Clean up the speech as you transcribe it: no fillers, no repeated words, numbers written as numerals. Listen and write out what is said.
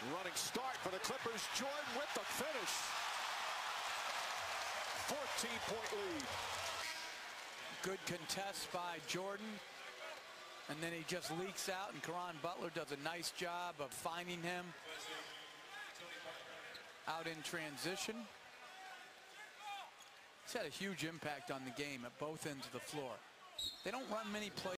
Running start for the Clippers. Jordan with the finish. 14-point lead. Good contest by Jordan. And then he just leaks out, and Caron Butler does a nice job of finding him out in transition. He's had a huge impact on the game at both ends of the floor. They don't run many plays.